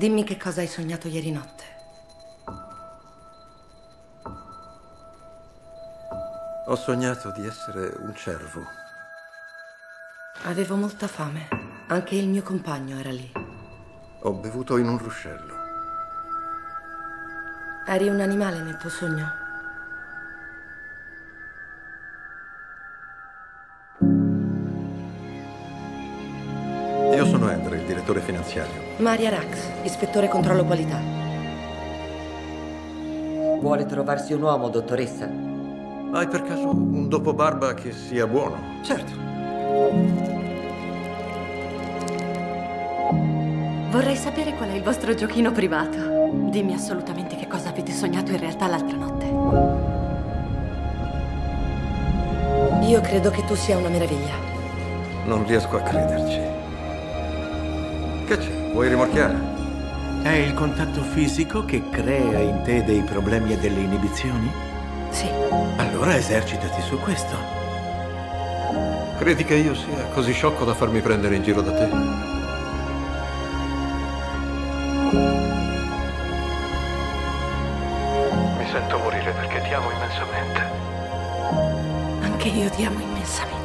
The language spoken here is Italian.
Dimmi che cosa hai sognato ieri notte. Ho sognato di essere un cervo. Avevo molta fame. Anche il mio compagno era lì. Ho bevuto in un ruscello. Eri un animale nel tuo sogno? Io sono Andre, il direttore finanziario. Maria Rax, ispettore controllo qualità. Vuole trovarsi un uomo, dottoressa? Hai per caso un dopobarba che sia buono? Certo. Vorrei sapere qual è il vostro giochino privato. Dimmi assolutamente che cosa avete sognato in realtà l'altra notte. Io credo che tu sia una meraviglia. Non riesco a crederci. Che c'è? Vuoi rimorchiare? È il contatto fisico che crea in te dei problemi e delle inibizioni? Sì. Allora esercitati su questo. Credi che io sia così sciocco da farmi prendere in giro da te? Mi sento morire perché ti amo immensamente. Anche io ti amo immensamente.